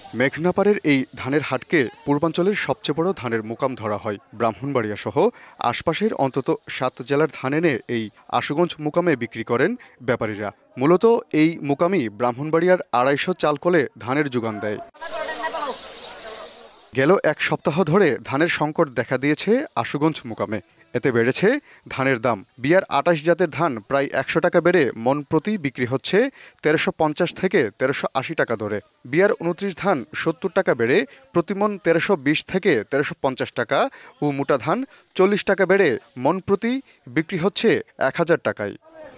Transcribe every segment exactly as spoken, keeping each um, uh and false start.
মেঘনাপাড়ের এই ধানের হাটকে পূর্বাঞ্চলের সবচেয়ে বড় ধানের মুকাম ধরা হয়। ব্রাহ্মণবাড়িয়া সহ আশপাশের অন্তত সাত জেলার ধান এনে এই আশুগঞ্জ মুকামে বিক্রি করেন ব্যাপারীরা। মূলত এই মুকামই ব্রাহ্মণবাড়িয়ার আড়াইশো চালকলে ধানের যোগান দেয়। গেল এক সপ্তাহ ধরে ধানের সংকট দেখা দিয়েছে আশুগঞ্জ মুকামে। এতে বেড়েছে ধানের দাম। বিয়ার আটাশ জাতের ধান প্রায় একশো টাকা বেড়ে মন প্রতি বিক্রি হচ্ছে তেরোশো পঞ্চাশ থেকে তেরোশো আশি টাকা দরে। বিয়ার উনত্রিশ ধান সত্তর টাকা বেড়ে প্রতিমন তেরোশো বিশ থেকে তেরোশো পঞ্চাশ টাকা ও মোটা ধান চল্লিশ টাকা বেড়ে মন প্রতি বিক্রি হচ্ছে এক হাজার টাকায়।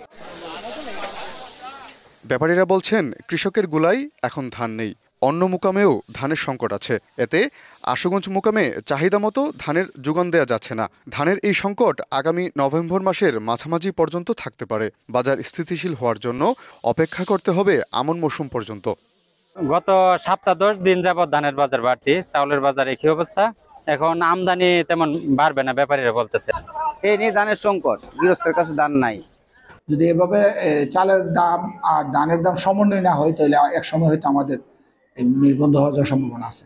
ব্যাপারীরা বলছেন, কৃষকের গুলাই এখন ধান নেই। অন্য মুকামেও ধানের সংকট আছে। এতে আশুগঞ্জ মুকামে চাহিদা মতো ধানের যোগান দেওয়া যাচ্ছে না। ধানের এই সংকট আগামী নভেম্বর মাসের মাঝামাঝি পর্যন্ত থাকতে পারে। বাজার স্থিতিশীল হওয়ার জন্য অপেক্ষা করতে হবে আমন মৌসুম পর্যন্ত। গত সপ্তাহ দশ দিন যাবৎ ধানের বাজার বাড়তি, চাউলের বাজার একই অবস্থা। এখন আমদানি তেমন বাড়বে না, ব্যাপারীরা বলতেছে। এই নিয়ে ধানের সংকট, গৃহস্থের কাছে ধান নাই। যদি এভাবে চালের দাম আর ধানের দাম সমন্বয় না হয় তাহলে এক সময় হয়তো আমাদের নির্বন্ধ হওয়ার সম্ভাবনা আছে।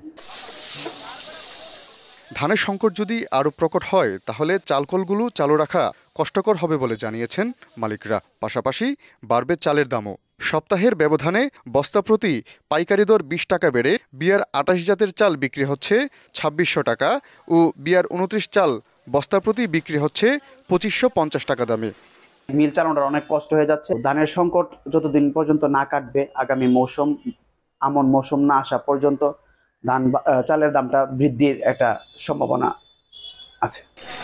ধানের সংকট যদি আরও প্রকট হয় তাহলে চালকলগুলো চালু রাখা কষ্টকর হবে বলে জানিয়েছেন মালিকরা। পাশাপাশি বাড়বে চালের দামও। সপ্তাহের ব্যবধানে বস্তা প্রতি পাইকারি দর বিশ টাকা বেড়ে বিয়ার আটাশ জাতের চাল বিক্রি হচ্ছে ছাব্বিশশো টাকা ও বিয়ার উনত্রিশ চাল বস্তা প্রতি বিক্রি হচ্ছে পঁচিশশো পঞ্চাশ টাকা দামে। মিল চালানোর অনেক কষ্ট হয়ে যাচ্ছে। ধানের সংকট যতদিন পর্যন্ত না কাটবে, আগামী মৌসুম আমন মৌসুম না আসা পর্যন্ত ধান চালের দামটা বৃদ্ধির একটা সম্ভাবনা আছে।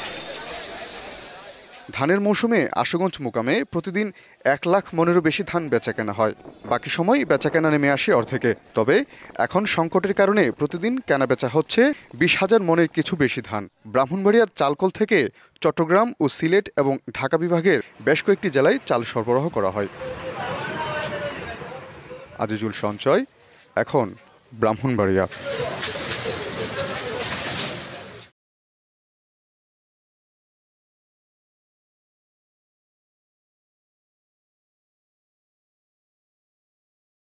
ধানের মৌসুমে আশুগঞ্জ মুকামে প্রতিদিন এক লাখ মনেরও বেশি ধান বেচাকেনা হয়। বাকি সময় বেচাকেনা নেমে আসে অর্ধেকে। তবে এখন সংকটের কারণে প্রতিদিন কেনা বেচা হচ্ছে বিশ হাজার মনের কিছু বেশি ধান। ব্রাহ্মণবাড়িয়ার চালকল থেকে চট্টগ্রাম ও সিলেট এবং ঢাকা বিভাগের বেশ কয়েকটি জেলায় চাল সরবরাহ করা হয়। আজিজুল সঞ্চয়, এখন ব্রাহ্মণবাড়িয়া।